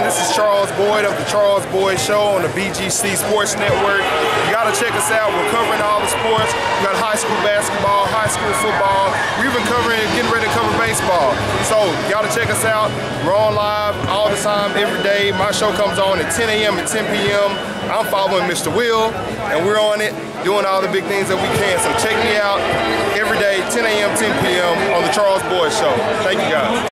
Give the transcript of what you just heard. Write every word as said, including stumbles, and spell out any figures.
This is Charles Boyd of the Charles Boyd Show on the B G C Sports Network. You gotta check us out. We're covering all the sports. We got high school basketball, high school football. We're even covering, getting ready to cover baseball. So you gotta check us out. We're on live all the time, every day. My show comes on at ten A M and ten P M I'm following Mister Will, and we're on it, doing all the big things that we can. So check me out every day, ten A M, ten P M on the Charles Boyd Show. Thank you guys.